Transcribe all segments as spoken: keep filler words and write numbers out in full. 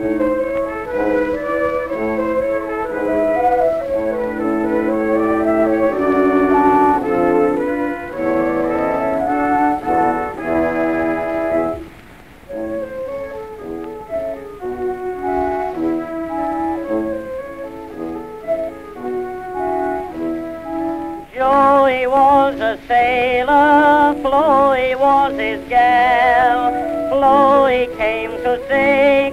Joey was a sailor, Chloe was his gal. Chloe came to say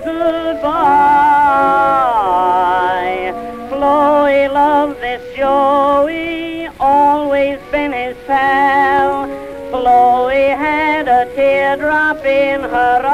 goodbye. Chloe loves this Joey, always been his pal. Chloe had a teardrop in her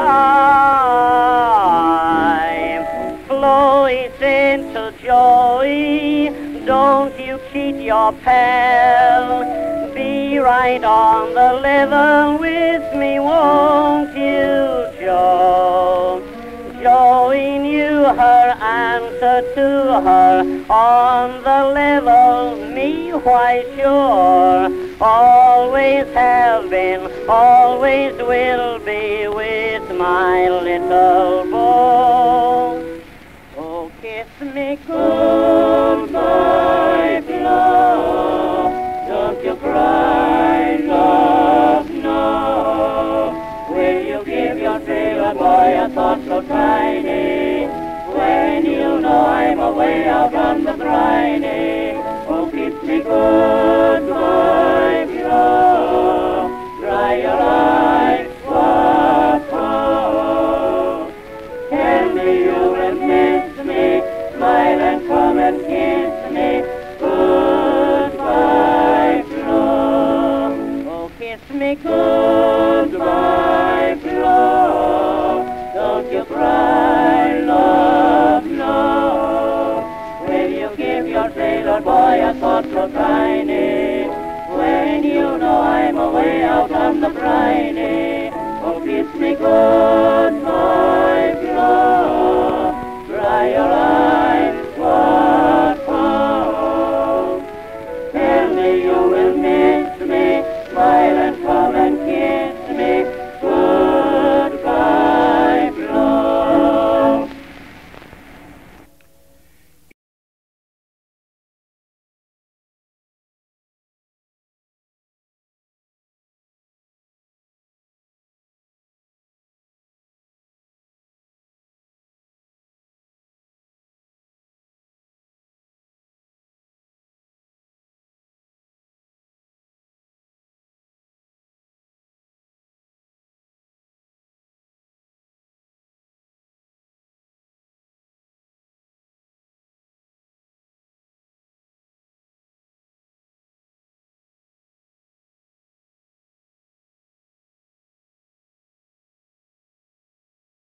eye. Chloe said to Joey, don't you cheat your pal. Be right on the level with me, won't you, Joe? Joey knew her answer to her. On the level, me, why sure. Always have been, always will be with my little boy. Oh, kiss me goodbye, love. Don't you cry, love, no. Will you give your sailor boy a thought so tiny? When you know I'm away out on the briny. Oh, kiss me goodbye, love. Dry your eyes, what for? Tell me you will miss me. Smile and come and kiss me. Goodbye, Flo. Oh, kiss me goodbye, Flo. Don't you cry, love, no. Will you give your sailor boy a thought so tiny? When you know I'm away out on the briny. Oh, kiss me goodbye.